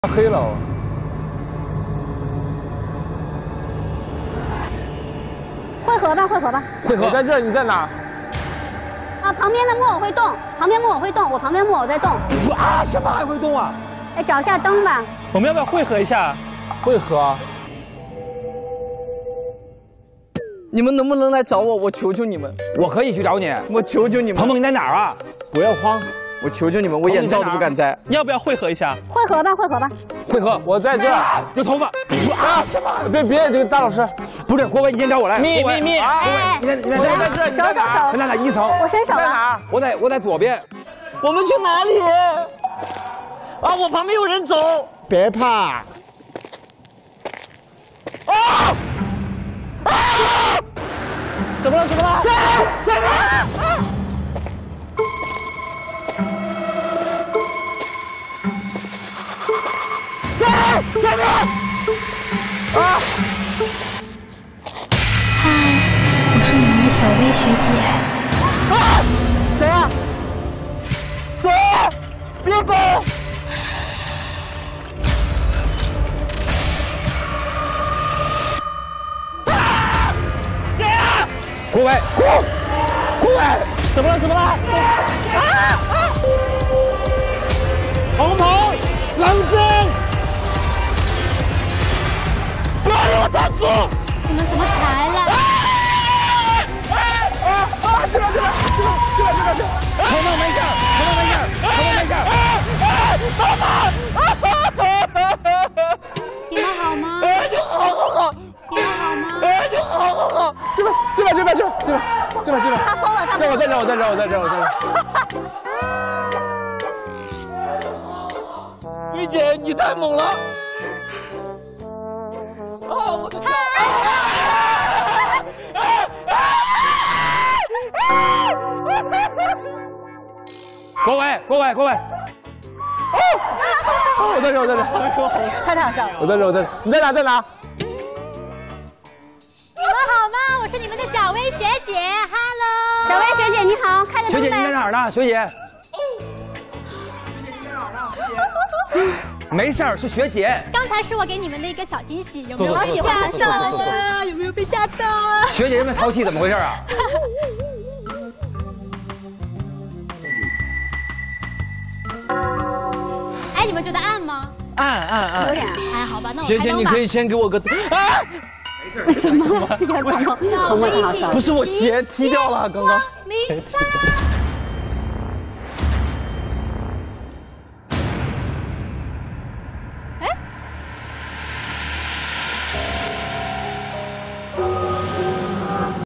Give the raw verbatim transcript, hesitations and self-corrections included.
黑了哦。 汇合吧，汇合吧。 汇合，我在这儿，你在哪？ 啊，旁边的木偶会动，旁边木偶会动，我旁边木偶在动。 啊，什么还会动啊？ 哎，找一下灯吧。 我们要不要汇合一下？ 汇合。 你们能不能来找我？我求求你们， 我可以去找你。 我求求你们。 鹏鹏你在哪儿啊？ 不要慌，我求求你们，我眼罩都不敢摘。 要不要汇合一下？ 汇合吧，汇合吧。 汇合，我在这儿。 有头发。 啊什么？别别，这个大老师， 不是郭伟，你先找我来。 咪咪咪， 哎， 你在你在我在这儿， 手手手， 咱俩一层。 我伸手了。 在哪？ 我在我在左边。 我们去哪里？啊，我旁边有人走。 别怕。 啊！啊！怎么了？怎么了？在在哪？在在哪？啊！ 嗨，我是你们的小薇学姐。 啊！谁啊？谁？别走！啊！谁啊？ 郭伟，郭郭伟， 怎么了？怎么了？啊啊！ 鹏鹏，冷静！ 不要让我挡住！ 你们怎么才来？ 啊啊啊！这边这边这边这边这边这边！ 鹏鹏没事，鹏鹏没事，鹏鹏没事。 啊啊！ 你们好吗？ 哎，你好好好！ 你们好吗？ 哎，你好好好！这边这边这边这边这边这边这边！ 他疯了，他疯了。 我在这，我在这，我在这，我在这。玉姐，你太猛了！啊，我的天！ 郭伟，郭伟，郭伟。 我在这，我在这。 太太好笑了。 我在这，我在这。你在哪？在哪？ 你们好吗？我是你们的小薇学姐 ，Hello。 小薇学姐你好，开个学姐你在灯呗。 哪儿呢？学姐。没事儿，是学姐。 刚才是我给你们的一个小惊喜，有没有走走被吓到啊？有没有被吓到啊？ 学姐这么淘气，怎么回事啊？ 哎，你们觉得暗吗？ 按按按。 有点。 哎，好吧，那我学姐， 开灯吧你可。以先给我个啊！ 什么？这个鹏鹏， 那我们一起。 不是我鞋踢掉了，刚刚。 明白。